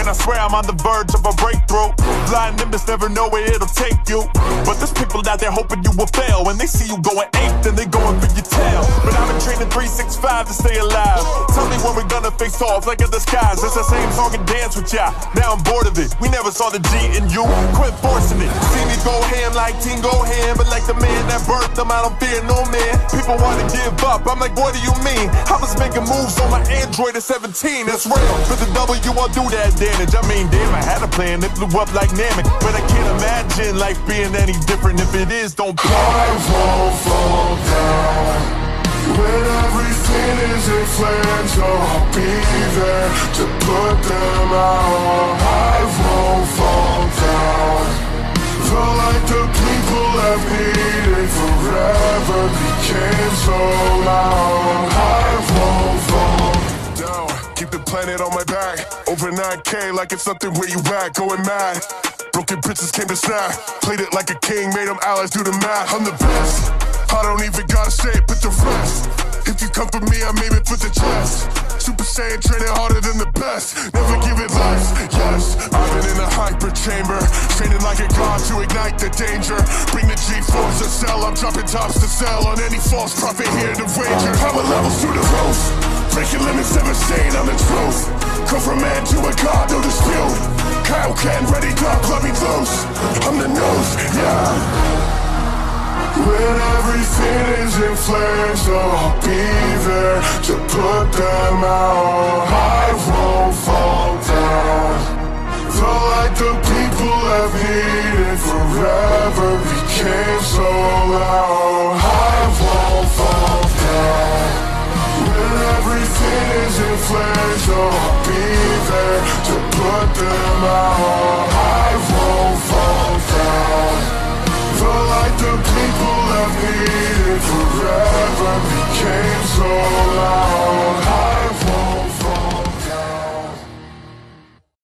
and I swear I'm on the verge of a breakthrough. Blind nimbus never know where it'll take you, but there's people out there hoping you will fail. When they see you going ape, then they going for your tail. But I've been training 365 to stay alive. Tell me when we're gonna face off, like in the skies. It's the same song and dance with y'all. Now I'm bored of it. We never saw the G in you. Quit forcing it. See me go ham like Teen go ham, but like the man that birthed them, I don't fear no man. People wanna give up. I'm like, what do you mean? I was making moves on my Android at 17. That's real. For the W, I'll do that damage. I mean, damn, I had a plan that blew up like Namek, but I can't imagine life being any different. If it is, don't play. I won't fall down when everything is in flames. So I'll be there to put them out. I won't fall down. The light the people have needed forever became so loud. I won't fall down. Keep the planet on my back. Over 9K like it's something where you at, going mad. Broken princes came to snap. Played it like a king, made them allies do the math. I'm the best. I don't even gotta say it, but the rest. If you come for me, I'm aiming for the chest. Super Saiyan training harder than the best. Never give it less, yes. I've been in a hyper chamber, training like a god to ignite the danger. Bring the G-force to sell, I'm dropping tops to sell on any false prophet here to wager. Power levels through the roof, breaking limits, never saying I'm the truth. Go from man to a god, no dispute. Kyle Ken, ready, dog, let me loose. I'm the news, yeah. When everything is in flames, so I'll be there to put them out. I won't fall down. The light the people have needed forever became so loud. I won't fall down. When everything is in flames, so I'll be there to put them out.